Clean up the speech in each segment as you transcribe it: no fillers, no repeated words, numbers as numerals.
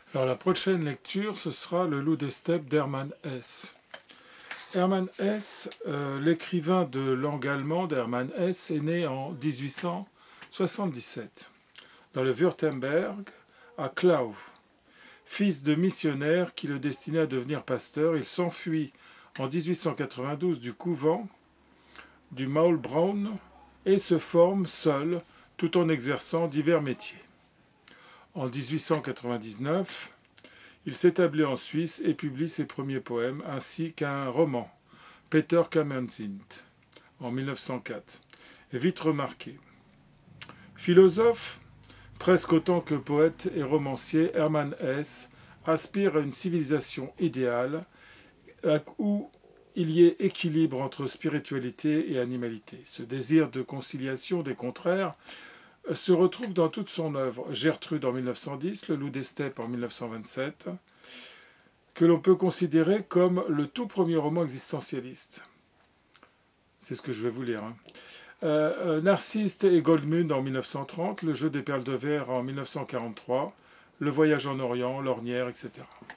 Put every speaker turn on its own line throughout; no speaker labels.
Alors la prochaine lecture, ce sera Le loup des steppes d'Hermann Hesse. Hermann Hesse, l'écrivain de langue allemande, Hermann Hesse, est né en 1877 dans le Württemberg, à Klau. Fils de missionnaire qui le destinait à devenir pasteur, il s'enfuit en 1892 du couvent du Maulbronn et se forme seul tout en exerçant divers métiers. En 1899, il s'établit en Suisse et publie ses premiers poèmes ainsi qu'un roman, Peter Kamenzind, en 1904, est vite remarqué. Philosophe, presque autant que poète et romancier, Hermann Hesse aspire à une civilisation idéale où il y ait équilibre entre spiritualité et animalité. Ce désir de conciliation des contraires se retrouve dans toute son œuvre. Gertrude en 1910, Le loup des steppes en 1927, que l'on peut considérer comme le tout premier roman existentialiste. C'est ce que je vais vous lire. Narcisse et Goldmund en 1930, Le jeu des perles de verre en 1943, Le voyage en Orient, L'ornière, etc.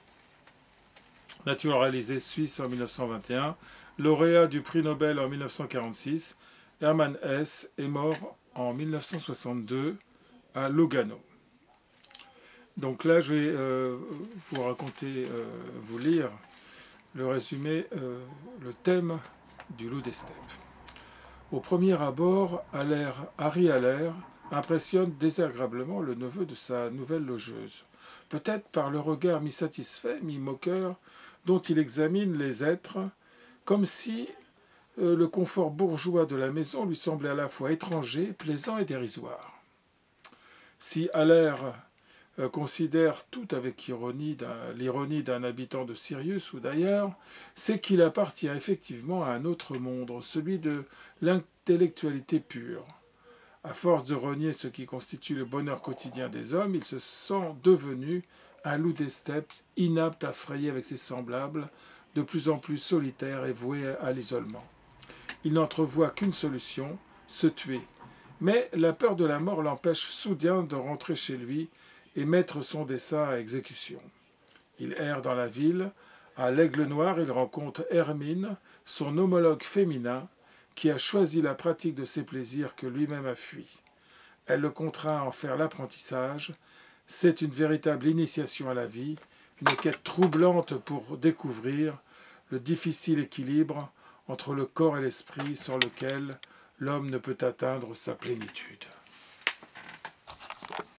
Naturalisé suisse en 1921, lauréat du prix Nobel en 1946, Hermann Hesse est mort en 1962 à Lugano. Donc là, je vais vous raconter, vous lire le résumé, le thème du loup des steppes. Au premier abord, Harry Haller impressionne désagréablement le neveu de sa nouvelle logeuse, peut-être par le regard mi-satisfait, mi-moqueur, dont il examine les êtres, comme si le confort bourgeois de la maison lui semblait à la fois étranger, plaisant et dérisoire. Si Haller considère tout avec l'ironie d'un habitant de Sirius ou d'ailleurs, c'est qu'il appartient effectivement à un autre monde, celui de l'intellectualité pure. À force de renier ce qui constitue le bonheur quotidien des hommes, il se sent devenu un loup des steppes, inapte à frayer avec ses semblables, de plus en plus solitaire et voué à l'isolement. Il n'entrevoit qu'une solution, se tuer. Mais la peur de la mort l'empêche soudain de rentrer chez lui et mettre son dessein à exécution. Il erre dans la ville. À l'Aigle Noir, il rencontre Hermine, son homologue féminin, qui a choisi la pratique de ses plaisirs que lui-même a fui. Elle le contraint à en faire l'apprentissage. C'est une véritable initiation à la vie, une quête troublante pour découvrir le difficile équilibre entre le corps et l'esprit sans lequel l'homme ne peut atteindre sa plénitude.